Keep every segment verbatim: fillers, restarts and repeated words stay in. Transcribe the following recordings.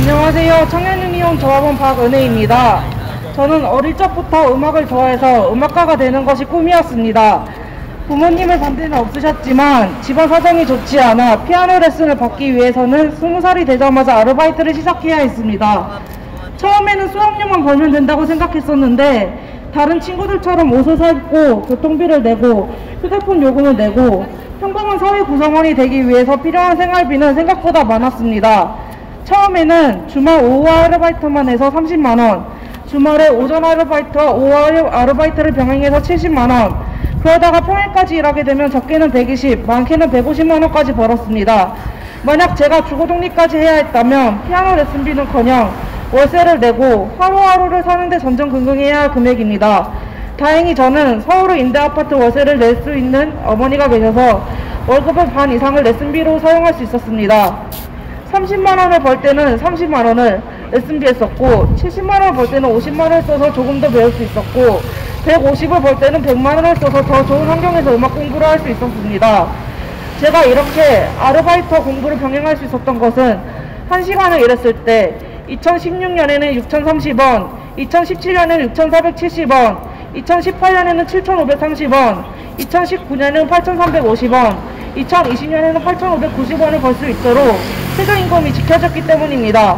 안녕하세요. 청년유니온 조합원 박은혜입니다. 저는 어릴 적부터 음악을 좋아해서 음악가가 되는 것이 꿈이었습니다. 부모님의 반대는 없으셨지만 집안 사정이 좋지 않아 피아노 레슨을 받기 위해서는 스무 살이 되자마자 아르바이트를 시작해야 했습니다. 처음에는 수업료만 벌면 된다고 생각했었는데 다른 친구들처럼 옷을 사입고 교통비를 내고 휴대폰 요금을 내고 평범한 사회 구성원이 되기 위해서 필요한 생활비는 생각보다 많았습니다. 처음에는 주말 오후 아르바이트만 해서 삼십만 원, 주말에 오전 아르바이트와 오후 아르바이트를 병행해서 칠십만 원, 그러다가 평일까지 일하게 되면 적게는 백이십, 많게는 백오십만 원까지 벌었습니다. 만약 제가 주거 독립까지 해야 했다면 피아노 레슨비는커녕 월세를 내고 하루하루를 사는데 전전긍긍해야 할 금액입니다. 다행히 저는 서울의 임대아파트 월세를 낼 수 있는 어머니가 계셔서 월급의 반 이상을 레슨비로 사용할 수 있었습니다. 삼십만 원을 벌 때는 삼십만 원을 레슨비에 썼고 칠십만 원을 벌 때는 오십만 원을 써서 조금 더 배울 수 있었고 백오십을 벌 때는 백만 원을 써서 더 좋은 환경에서 음악 공부를 할 수 있었습니다. 제가 이렇게 아르바이트와 공부를 병행할 수 있었던 것은 한 시간을 일했을 때 이천십육 년에는 육천삼십 원, 이천십칠 년에는 육천사백칠십 원, 이천십팔 년에는 칠천오백삼십 원, 이천십구 년에는 팔천삼백오십 원, 이천이십 년에는 팔천오백구십 원을 벌 수 있도록 최저임금이 지켜졌기 때문입니다.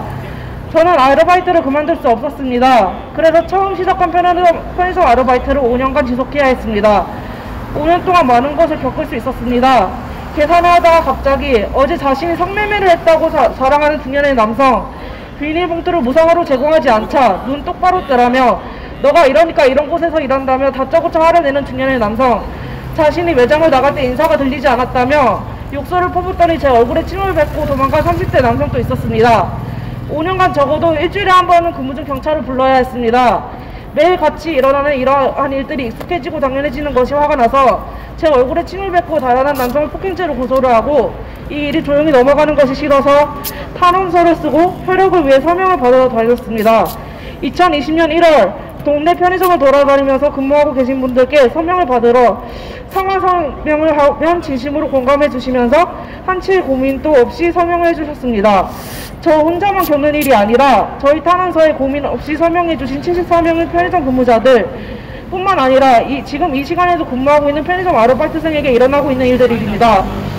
저는 아르바이트를 그만둘 수 없었습니다. 그래서 처음 시작한 편의점, 편의점 아르바이트를 오 년간 지속해야 했습니다. 오 년 동안 많은 것을 겪을 수 있었습니다. 계산을 하다가 갑자기 어제 자신이 성매매를 했다고 자, 자랑하는 중년의 남성, 비닐봉투를 무상으로 제공하지 않자 눈 똑바로 뜨라며 너가 이러니까 이런 곳에서 일한다며 다짜고짜 화를 내는 중년의 남성, 자신이 매장을 나갈 때 인사가 들리지 않았다며 욕설을 퍼붓더니 제 얼굴에 침을 뱉고 도망간 삼십 대 남성도 있었습니다. 오 년간 적어도 일주일에 한 번은 근무 중 경찰을 불러야 했습니다. 매일 같이 일어나는 이러한 일들이 익숙해지고 당연해지는 것이 화가 나서 제 얼굴에 침을 뱉고 달아난 남성을 폭행죄로 고소를 하고 이 일이 조용히 넘어가는 것이 싫어서 탄원서를 쓰고 혈육을 위해 서명을 받아 다녔습니다. 이천이십 년 일월 동네 편의점을 돌아다니면서 근무하고 계신 분들께 서명을 받으러 상황 서명을 하면 진심으로 공감해 주시면서 한치의 고민도 없이 서명을 해주셨습니다. 저 혼자만 겪는 일이 아니라 저희 탄원서에 고민 없이 서명해 주신 칠십사 명의 편의점 근무자들 뿐만 아니라 이, 지금 이 시간에도 근무하고 있는 편의점 아르바이트생에게 일어나고 있는 일들입니다.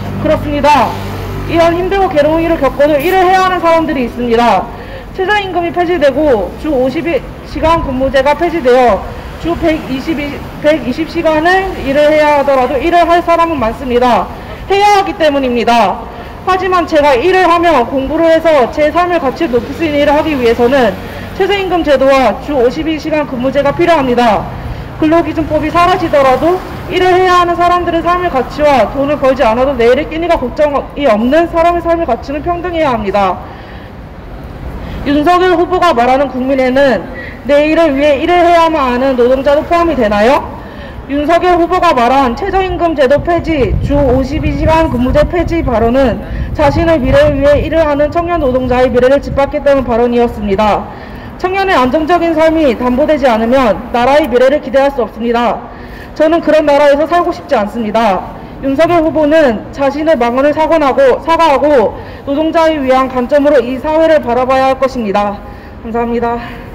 그렇습니다. 이런 힘들고 괴로운 일을 겪어도 일을 해야 하는 사람들이 있습니다. 최저임금이 폐지되고 주 오십 시간 근무제가 폐지되어 주 백이십 시간을 일을 해야 하더라도 일을 할 사람은 많습니다. 해야 하기 때문입니다. 하지만 제가 일을 하며 공부를 해서 제 삶의 가치를 높일 수 있는 일을 하기 위해서는 최저임금 제도와 주 오십이 시간 근무제가 필요합니다. 근로기준법이 사라지더라도 일을 해야 하는 사람들의 삶의 가치와 돈을 벌지 않아도 내일의 끼니가 걱정이 없는 사람의 삶의 가치는 평등해야 합니다. 윤석열 후보가 말하는 국민에는 내일을 위해 일을 해야만 하는 노동자도 포함이 되나요? 윤석열 후보가 말한 최저임금 제도 폐지, 주 오십이 시간 근무제 폐지 발언은 자신의 미래를 위해 일을 하는 청년 노동자의 미래를 짓밟겠다는 발언이었습니다. 청년의 안정적인 삶이 담보되지 않으면 나라의 미래를 기대할 수 없습니다. 저는 그런 나라에서 살고 싶지 않습니다. 윤석열 후보는 자신의 망언을 사과하고, 사과하고 노동자를 위한 관점으로 이 사회를 바라봐야 할 것입니다. 감사합니다.